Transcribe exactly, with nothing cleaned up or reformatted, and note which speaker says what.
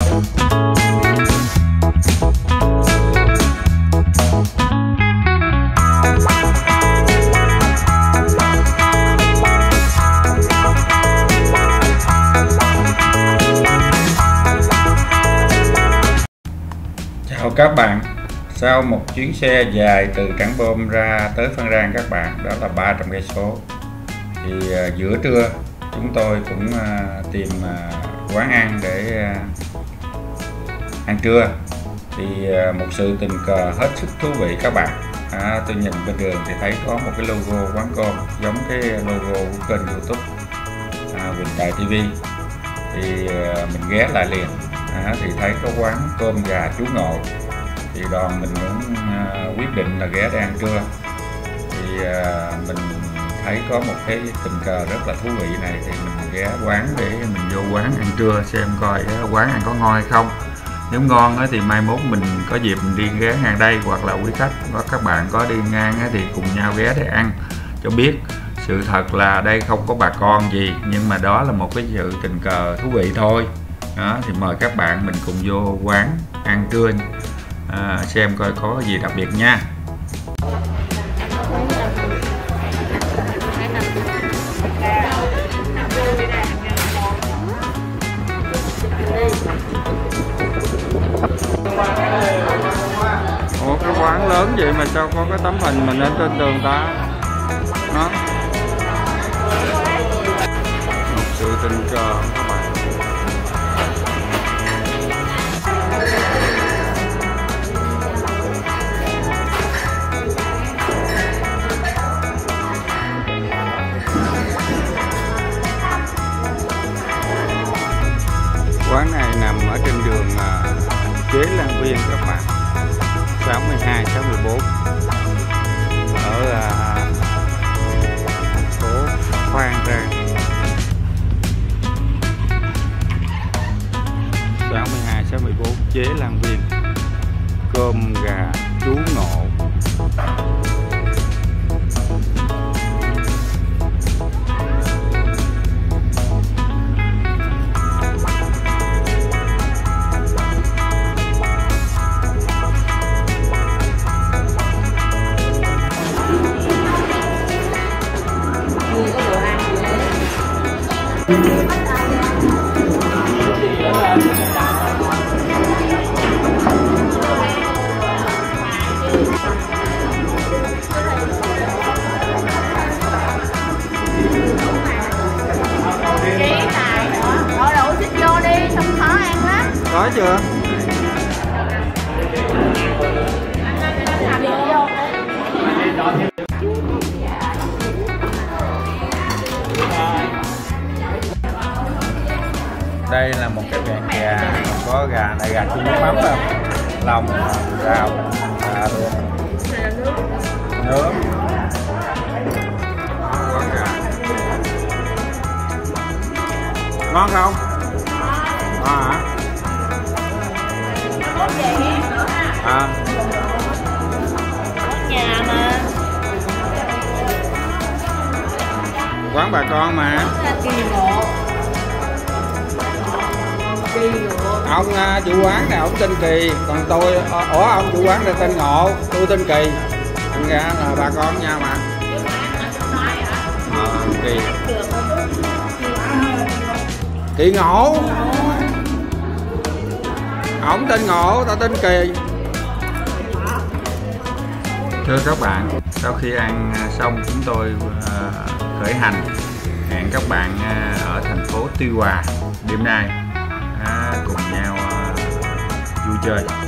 Speaker 1: Chào các bạn, sau một chuyến xe dài từ Trảng Bom ra tới Phan Rang các bạn, đó là ba trăm cây số, thì uh, giữa trưa chúng tôi cũng uh, tìm uh, quán ăn để uh, ăn trưa. Thì uh, một sự tình cờ hết sức thú vị các bạn. À, tôi nhìn bên đường thì thấy có một cái logo quán cơm giống cái logo của kênh YouTube uh, Quỳnh Tài ti vi, thì uh, mình ghé lại liền. À, thì thấy có quán cơm gà chú Ngộ, thì đoàn mình cũng uh, quyết định là ghé để ăn trưa. Thì uh, mình thấy có một cái tình cờ rất là thú vị này, thì mình ghé quán để mình vô quán ăn trưa xem coi uh, quán ăn có ngon hay không. Nếu ngon uh, thì mai mốt mình có dịp mình đi ghé ngang đây, hoặc là quý khách có các bạn có đi ngang uh, thì cùng nhau ghé để ăn cho biết. Sự thật là đây không có bà con gì, nhưng mà đó là một cái sự tình cờ thú vị thôi. Đó, thì mời các bạn mình cùng vô quán ăn trưa à, xem coi có gì đặc biệt nha. Ủa, cái quán lớn vậy mà sao có cái tấm hình mình lên trên tường ta? Đó, một sự tình cờ các bạn. Quán này nằm ở trên đường uh, Chế Lan Viên các bạn, sáu mươi hai sáu mươi bốn, ở uh, phố Phan Rang. sáu mươi hai sáu mươi bốn Chế Lan Viên, cơm gà chú Ngộ. Có chưa? Đây là một cái vẹn gà, có gà này gà chiên nước mắm không? Lòng, rau, à, được. Nước. Có gà. Ngon không? Ngon hả? À.
Speaker 2: Nhà mà
Speaker 1: quán bà con mà.
Speaker 2: Kỳ Ngộ. Kỳ Ngộ.
Speaker 1: Ông uh, chủ quán này ông tên Kỳ, còn tôi ủa ông chủ quán này tên Ngộ, tôi tên Kỳ, thành ra là bà con nhau mà. À, Kỳ Kỳ Ngộ, ổng tên Ngộ, tao tên Kỳ. Thưa các bạn, sau khi ăn xong chúng tôi uh, khởi hành, hẹn các bạn uh, ở thành phố Tuy Hòa đêm nay uh, cùng nhau uh, vui chơi.